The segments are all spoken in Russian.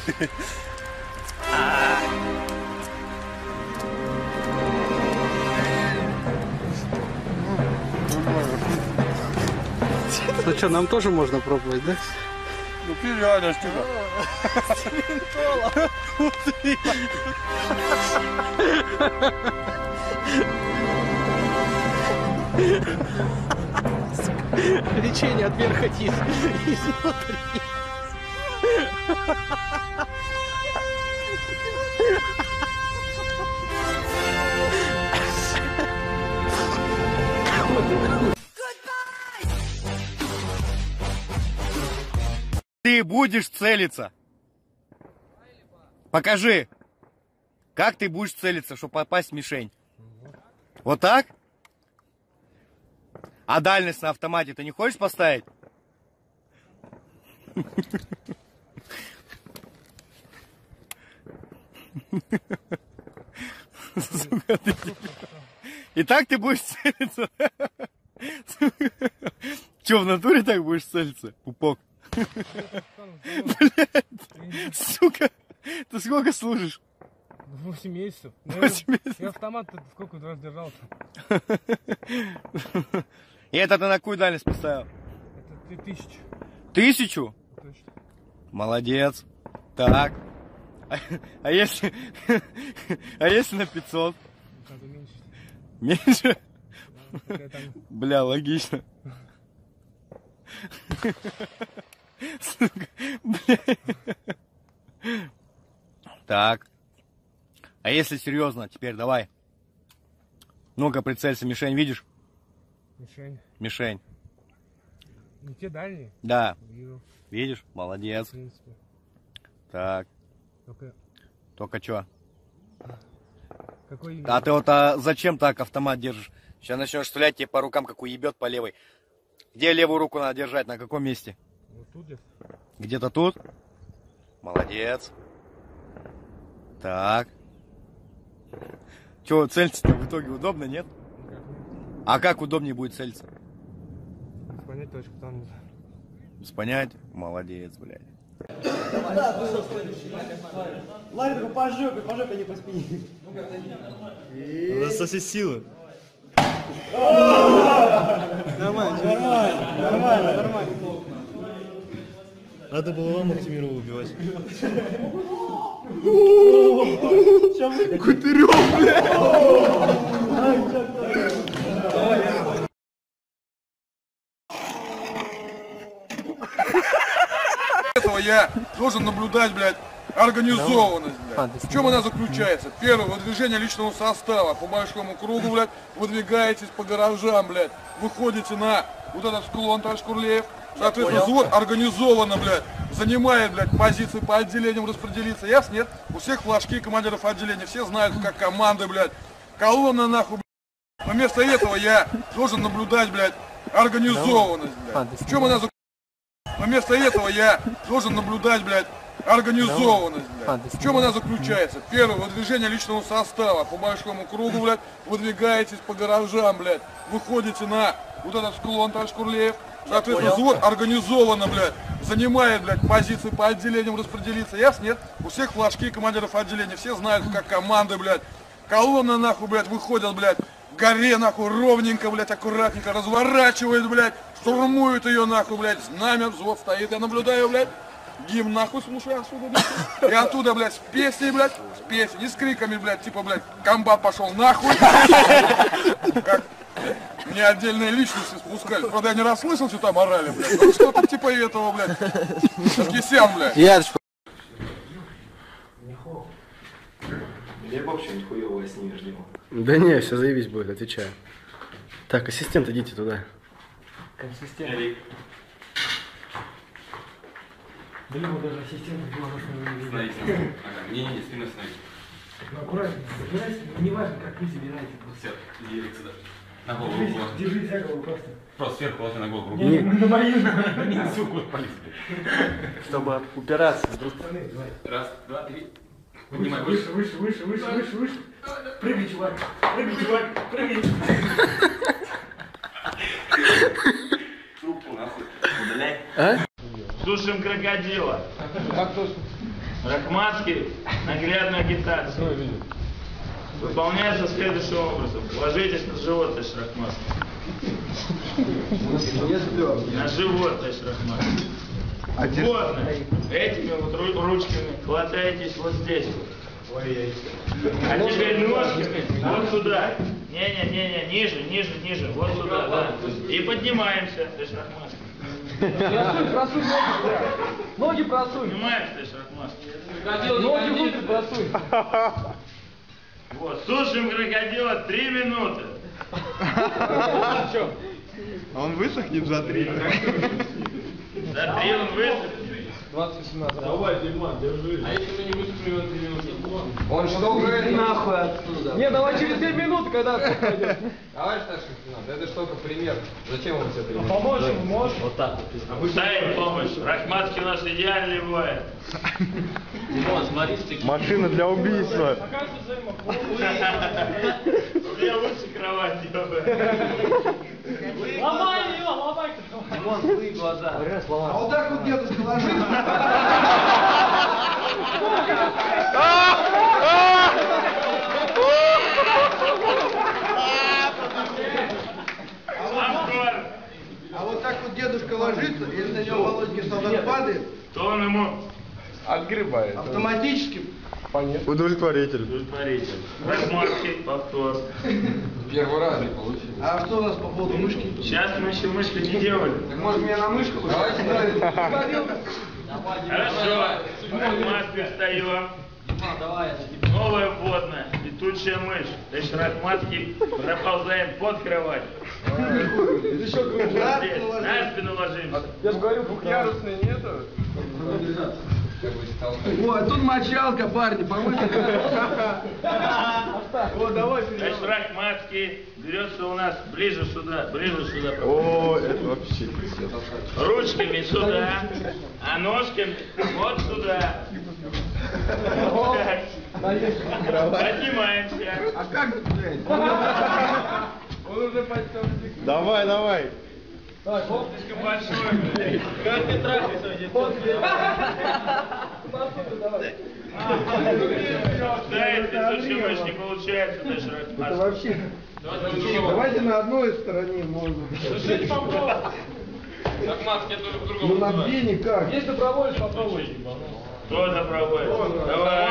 Ну что, нам тоже можно пробовать, да? Ну ты реально штука. Лечение от верха изнутри. Ты будешь целиться. Покажи, как ты будешь целиться, чтобы попасть в мишень. Вот так? А дальность на автомате ты не хочешь поставить? И так ты будешь целиться? Че, в натуре так будешь целиться? Пупок. Блядь, сука, ты сколько служишь? 8 месяцев. 8 месяцев. Я автомат сколько раз держал-то? И это ты на какую дальность поставил? Это 1000. 1000? Точно. Молодец. Так. А если... А если на 500? Надо меньше. Меньше? Да, там... Бля, логично. Сука, бля. Так. А если серьезно, теперь давай. Ну-ка, прицелься, мишень видишь? Мишень. Мишень. Не те дальние? Да. Вижу. Видишь? Молодец. В принципе. Так. Только что? какой... А ты вот зачем так автомат держишь? Сейчас начнешь стрелять, тебе по рукам как уебет по левой. Где левую руку надо держать? На каком месте? Вот тут где? Где-то тут? Молодец. Так. Че, целиться-то в итоге удобно, нет? А как удобнее будет целиться? Понять точку там. Без понятия? Молодец, блядь. Ларь только по жопе, не по спине. Надо со всей силы. Нормально. Надо было вам Максимирова убивать. Кутерёв, блядь! Этого я должен наблюдать, блядь, организованность, блядь. В чем она заключается? Первое, выдвижение личного состава по большому кругу, блядь, выдвигаетесь по гаражам, блядь, выходите на вот этот склон, товарищ Курлеев. Соответственно, взвод организованно, блядь, занимает, блядь, позиции по отделениям распределиться. Ясно, нет? У всех флажки командиров отделения, все знают, как команды, блядь. Колонна, нахуй, блядь. Но вместо этого я должен наблюдать, блядь, организованность, блядь. В чем она заключается? Но вместо этого я должен наблюдать, блядь, организованность, блядь. В чем она заключается? Первое, выдвижение личного состава по большому кругу, блядь, выдвигаетесь по гаражам, блядь, выходите на вот этот склон, товарищ Курлеев. Соответственно, взвод организованно, блядь, занимает, блядь, позиции по отделениям распределиться. Ясно, нет? У всех флажки командиров отделения, все знают, как команды, блядь. Колонна, нахуй, блядь, выходят, блядь, к горе, нахуй, ровненько, блядь, аккуратненько, разворачивает, блядь, штурмует ее, нахуй, блядь, знамя, взвод стоит, я наблюдаю, блядь. Гимн, нахуй, слушай, отсюда, блядь. И оттуда, блядь, с песней, блядь, с песней, не с криками, блядь, типа, блядь, комбат пошел нахуй. Как мне отдельные личности спускали. Правда, я не расслышал, что там орали, блядь. Ну, что-то типа этого, блядь. Кисян, блядь. Я вообще нихуевого снимешь, Дима. Да не, все заебись будет, отвечаю. Так, ассистент, идите туда. Ассистент. Блин, вот даже ассистент не может не видеть. Не, спину становись. Ну, аккуратно, собирайся, не важно, как вы собираете. Все, иди сюда. На голову. Держись за голову просто. Просто сверху ложи на голову. Не, на мою. Не, сука, полез. Чтобы упираться с другой стороны. Раз, два, три. Поднимай, выше. Прыгай, чувак. Прыгай. Трубку нахуй. Удаляй. А? Сушим крокодила. Как точно? Рахматский, наглядная агитация. Выполняется следующим образом. Ложитесь на живот, товарищ Рахматский. На живот, товарищ Рахматский. Вот, этими вот ручками хватаетесь вот здесь вот. А теперь ножками вот сюда. Не-не-не, ниже, вот сюда, да. И поднимаемся, товарищ Рахматский. Просунь ноги просунь. Поднимаемся, товарищ Рахматский. Ноги внутрь просунь. Вот, сушим крокодила 3 минуты. Он высохнет за 3. За 3 он высохнет. 20-18. Давай, Диман, держи. А если мы не выступим в 3 минуты? Он что говорит нахуй отсюда? Не, давай через 2 минуты, когда пойдет. Товарищ старший лейтенант, это что только пример. Зачем вам все это? Помочь ему можешь? Вот так вот. Дай помощь. Рахматский у нас идеальный воин. Димон, смотри, такие. Машина для убийства. А как тут взаимоположить? У меня лучше кровать, ёбы. Ломай ее, ломай. Димон, твои глаза. А вот так вот дедушка ложится. А вот так вот дедушка ложится, если на него Володьки солдат падает, То он ему Отгребает. автоматически Удовлетворитель. удовлетворитель. Рахматский повтор. Первый раз не получилось. А что у нас по поводу мышки? Сейчас мы еще мышки не делали. Так может мне на мышку? Давайте Хорошо. Рахматский встаем. Новая вводная, летучая мышь. Товарищ Рахматский, проползаем под кровать. Еще Здесь, на спину ложимся. Я же говорю, двухъярусной нету. О, тут мочалка, парни, помыться. О, давай. Товарищ Рахматский берется у нас ближе сюда. О, это вообще. Ручками сюда, а ножками вот сюда. Поднимаемся. А как тут, блядь? Он уже почти. Давай. Слишком большой, блядь. Как ты трахаться здесь? Да, это летучая мышь не получается, даже Рахматский. Вообще. Давайте на одной стороне можно. Рахматский тоже в другом. Ну на две никак. Если добровольец, попробуй. Кто добровольец? Давай.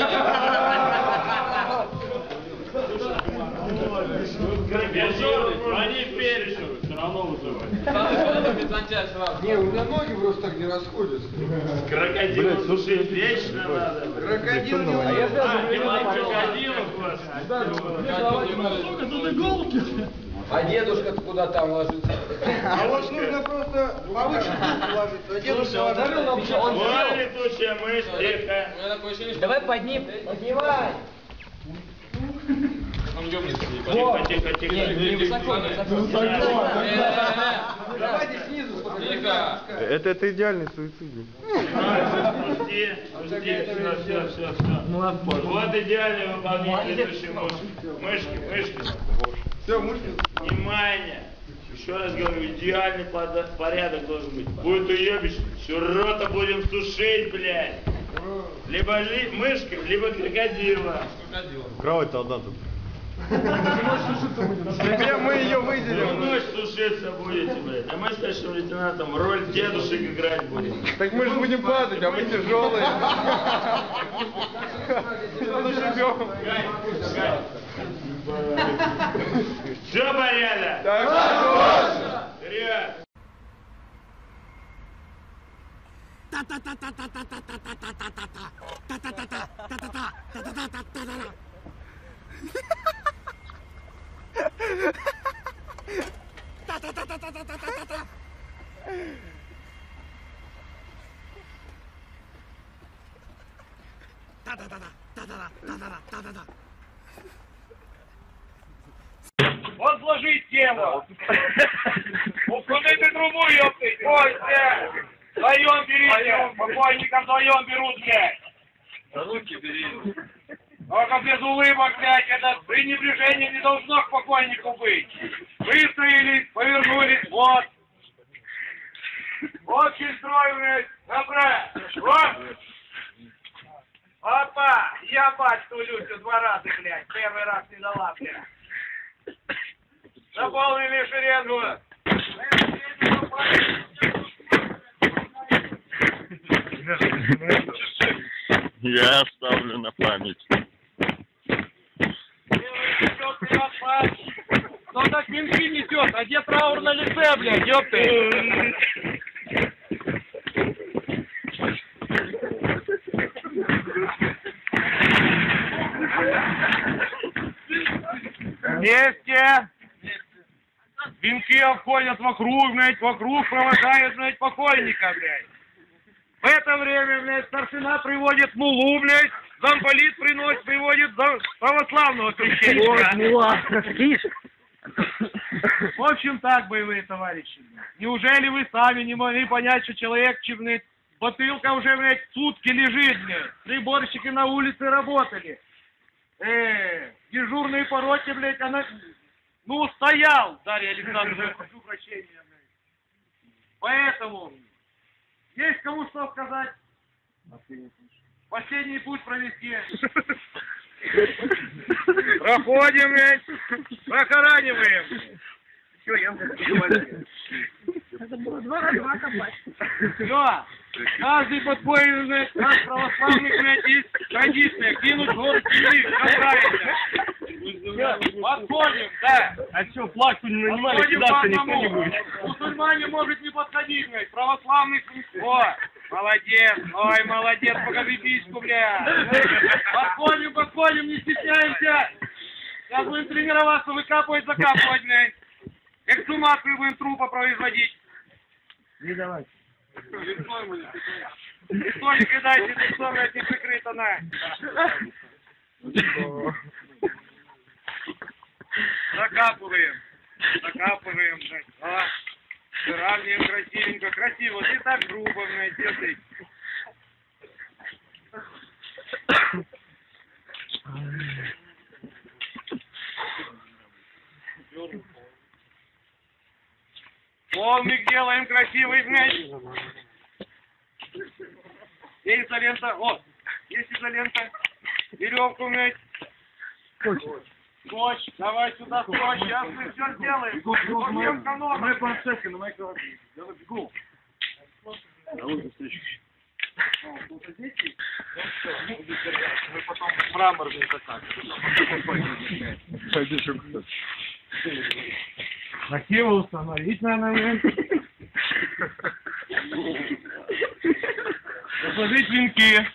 Они переживут, все равно вызывают. Не, у меня ноги просто так не расходятся. Крокодилу сушить вечно надо. Крокодил не А я Крокодилов вас. Сука, тут иголки. А дедушка куда там ложится? А вот нужно просто повыше ложиться. А дедушка ложится. Вот летучая мышь, тихо. Давай поднимай. Он ёбнется. Тихо. Не высоко. Давайте снизу. Тихо. Это идеальный суицидник. Жди, все. Вот идеальное выполнение летучей мышки. Все, мышки. Внимание! Еще раз говорю, идеальный порядок должен быть. Будет уебище, все рота будем сушить, блядь. Либо мышка, либо крокодила. Кровать-то одна тут. Где мы ее выделим? Всю ночь сушиться будете, блядь. А мы с старшим лейтенантом роль дедушек играть будем. Так мы же будем падать, а мы тяжелые. Все порядок? Вперед! Вот сложить тело. Ускудите трубу, ёпты. Костя. Вдвоем берите. Покойников вдвоем берут, блядь. Руки бери. Только без улыбок, блядь. Это пренебрежение не должно к покойнику быть. Выстоялись, повернулись, вот. Общий строй, блядь. Добра. Вот. Опа! Я батьку Люсю 2 раза, блядь. 1 раз не дала, блядь. Заполнили шеренгу. Я оставлю на память. Кто так венки несет? А где траур на лице, блядь, ёпты? Вместе. Венки обходят вокруг, блядь, вокруг провожают, блядь, покойника, блядь. В это время, блядь, старшина приводит мулу, блядь, замполит приводит православного священника. В общем так, боевые товарищи. Неужели вы сами не могли понять, что человек, блядь, бутылка уже, блядь, сутки лежит, блядь. Приборщики на улице работали. Дежурные по роте, блядь, она... Ну, стоял, Дарья Александровна, прошу прощения, блядь. Поэтому... Есть кому что сказать? Последний путь провести. Проходим, блядь. Прохораниваем. Все, я Это было 2 на 2 копать. Все. Каждый подходит, блядь, наш православный, блядь, есть традиция. Кинуть в город земли, касается. Подходим, да. А что, плаксу не нанимали, Подходим по кидаться никто одному. не будет. Мусульмане может не подходить, блядь. Православный... О, молодец. Ой, молодец, покажи письку, блядь. Подходим, не стесняемся. Сейчас будем тренироваться, выкапывать, закапывать, блядь. Эксгумацию будем трупа производить. Не давай. Лицо не кидайте, лицо, блядь, не прикрыто, на. Закапываем, блядь. А, выравниваем красивенько, красиво. Ты так грубо, блядь, держи. Полник делаем красивый, блядь. Где изолента? О, есть изолента. Веревку, блядь. Скотч, давай сюда скотч, сейчас мы все сделаем. Мы по цепке на моей голове. Я бегу. Мы потом мрамор не закатываем. Красиво установить надо. Посложить венки.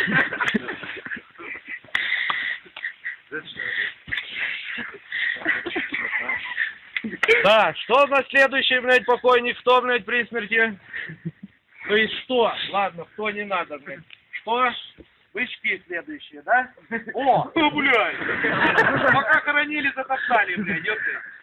Да, что за следующий, блядь, покойник? Кто, блядь, при смерти? То есть что? Ладно, кто не надо, блядь. Что? Бычки следующие, да? О, блядь. Пока хоронили, затоптали, блядь, ёпты.